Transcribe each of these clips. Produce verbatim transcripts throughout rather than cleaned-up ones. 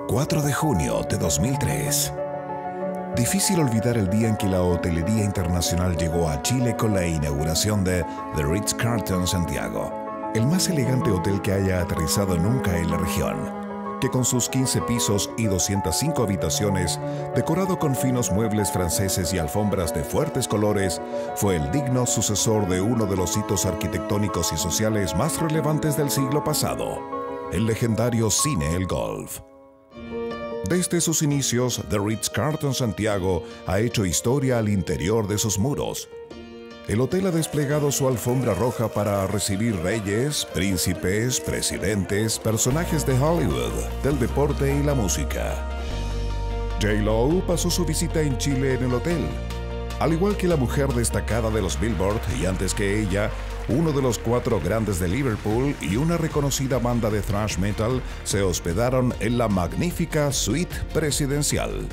cuatro de junio de dos mil tres. Difícil olvidar el día en que la hotelería internacional llegó a Chile con la inauguración de The Ritz-Carlton Santiago, el más elegante hotel que haya aterrizado nunca en la región, que con sus quince pisos y doscientas cinco habitaciones, decorado con finos muebles franceses y alfombras de fuertes colores, fue el digno sucesor de uno de los hitos arquitectónicos y sociales más relevantes del siglo pasado, el legendario Cine El Golf. Desde sus inicios, The Ritz-Carlton Santiago ha hecho historia al interior de sus muros. El hotel ha desplegado su alfombra roja para recibir reyes, príncipes, presidentes, personajes de Hollywood, del deporte y la música. J Lo pasó su visita en Chile en el hotel. Al igual que la mujer destacada de los Billboard y antes que ella, uno de los cuatro grandes de Liverpool y una reconocida banda de thrash metal se hospedaron en la magnífica suite presidencial.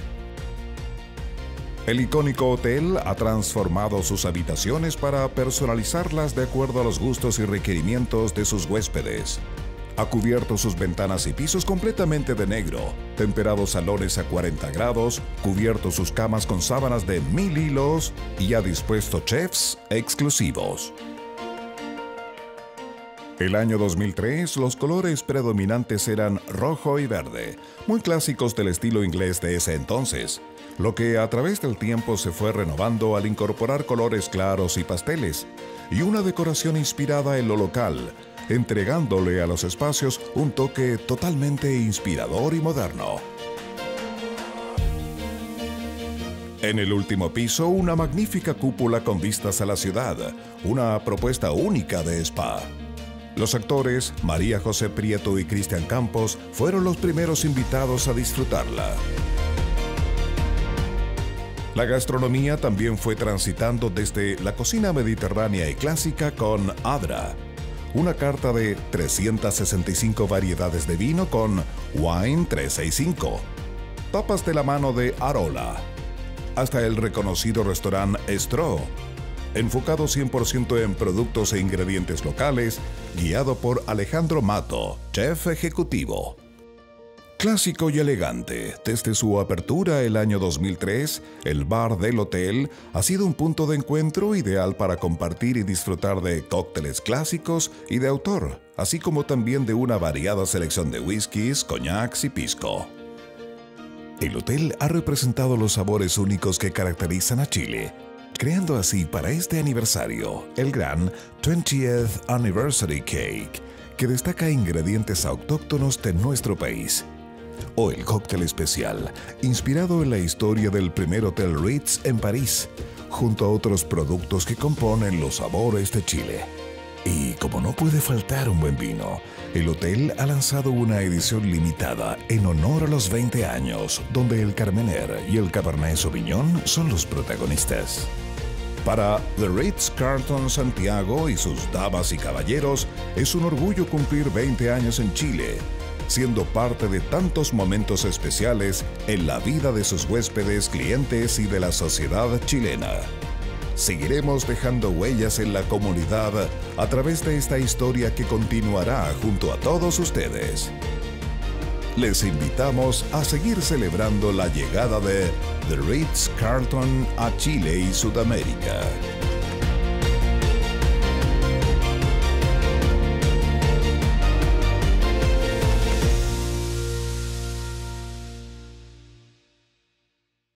El icónico hotel ha transformado sus habitaciones para personalizarlas de acuerdo a los gustos y requerimientos de sus huéspedes. Ha cubierto sus ventanas y pisos completamente de negro, temperado salones a cuarenta grados, cubierto sus camas con sábanas de mil hilos y ha dispuesto chefs exclusivos. El año dos mil tres, los colores predominantes eran rojo y verde, muy clásicos del estilo inglés de ese entonces, lo que a través del tiempo se fue renovando al incorporar colores claros y pasteles, y una decoración inspirada en lo local, entregándole a los espacios un toque totalmente inspirador y moderno. En el último piso, una magnífica cúpula con vistas a la ciudad, una propuesta única de spa. Los actores María José Prieto y Cristian Campos fueron los primeros invitados a disfrutarla. La gastronomía también fue transitando desde la cocina mediterránea y clásica con Adra, una carta de trescientas sesenta y cinco variedades de vino con Wine trescientos sesenta y cinco, tapas de la mano de Arola, hasta el reconocido restaurante Estro, enfocado cien por ciento en productos e ingredientes locales, guiado por Alejandro Mato, chef ejecutivo. Clásico y elegante, desde su apertura el año dos mil tres, el bar del hotel ha sido un punto de encuentro ideal para compartir y disfrutar de cócteles clásicos y de autor, así como también de una variada selección de whiskies, coñacs y pisco. El hotel ha representado los sabores únicos que caracterizan a Chile, creando así para este aniversario el gran twentieth Anniversary Cake, que destaca ingredientes autóctonos de nuestro país, o el cóctel especial, inspirado en la historia del primer Hotel Ritz en París, junto a otros productos que componen los sabores de Chile. Y como no puede faltar un buen vino, el hotel ha lanzado una edición limitada en honor a los veinte años, donde el Carmener y el Cabernet Sauvignon son los protagonistas. Para The Ritz-Carlton Santiago y sus damas y caballeros, es un orgullo cumplir veinte años en Chile, siendo parte de tantos momentos especiales en la vida de sus huéspedes, clientes y de la sociedad chilena. Seguiremos dejando huellas en la comunidad a través de esta historia que continuará junto a todos ustedes. Les invitamos a seguir celebrando la llegada de The Ritz-Carlton a Chile y Sudamérica.